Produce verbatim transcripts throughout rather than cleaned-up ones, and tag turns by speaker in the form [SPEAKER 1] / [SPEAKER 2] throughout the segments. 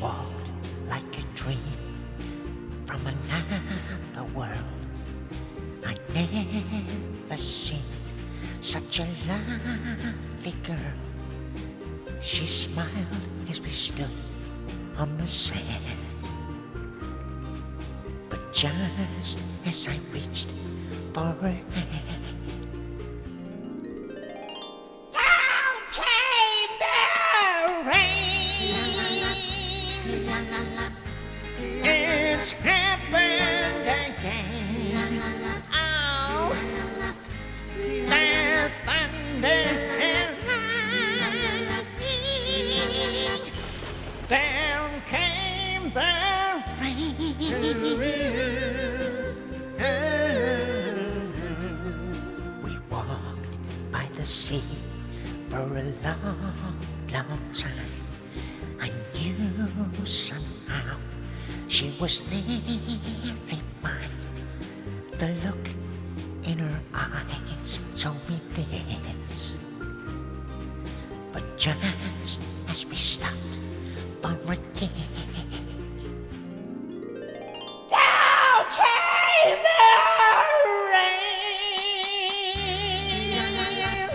[SPEAKER 1] walked like a dream from another world. I'd never seen such a lovely girl. She smiled as we stood on the sand, but just as I reached for her hand, down came the rain. It's happened again. Oh, the thunder and lightning. Down came the we walked by the sea for a long, long time. I knew somehow she was nearly mine. The look in her eyes told me this. But just as we stopped for a kiss, down came the rain.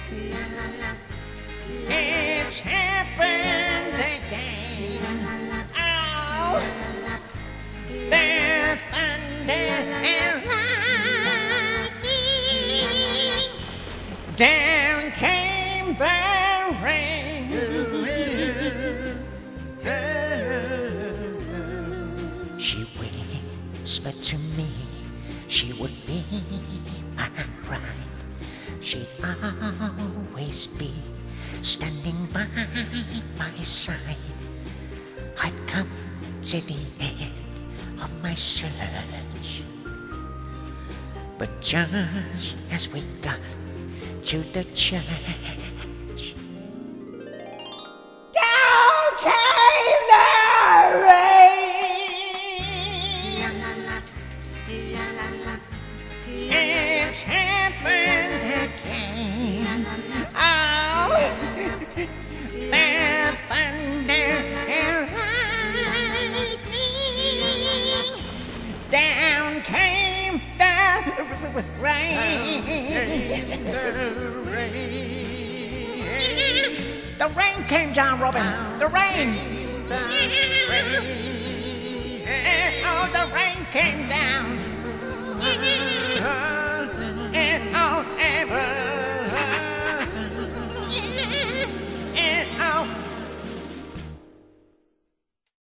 [SPEAKER 1] It's happened again. Oh, the thunder and lightning. Down came the rain. She whispered to me she would be my bride. She'd always be standing by my side. I'd come to the end of my search, but just as we got to the church, down came the rain. It's happened again. Oh, the thunder and lightning. Down came the rain. The rain came down, Robin. The rain. Oh, the rain came down.